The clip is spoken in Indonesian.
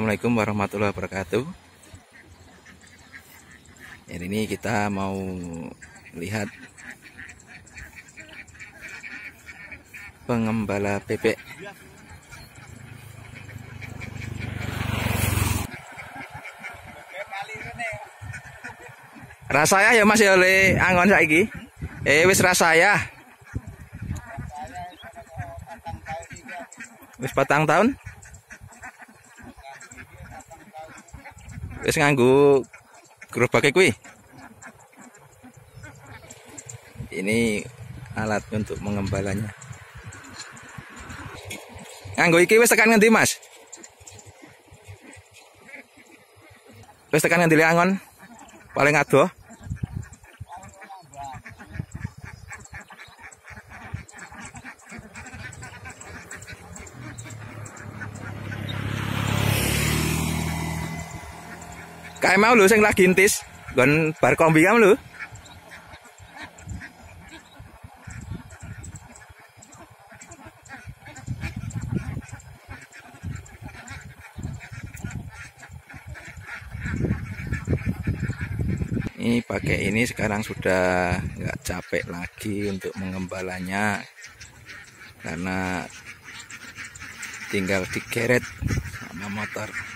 Assalamualaikum warahmatullahi wabarakatuh. Hari ini kita mau lihat pengembala bebek. Rasanya ya Mas ya oleh angon saiki. Wis rasaya. Wis 4 tahun. Wis nganggo gerobak kuwi. Ini alat untuk mengembalanya. Nganggo iki wis tekan ngendi, Mas? Wis tekan ngendi angon? Paling adoh. Kayak mau lho sing lagi ntis, nggon bar kombi kam lho. Ini pakai ini sekarang sudah nggak capek lagi untuk mengembalanya karena tinggal digeret sama motor.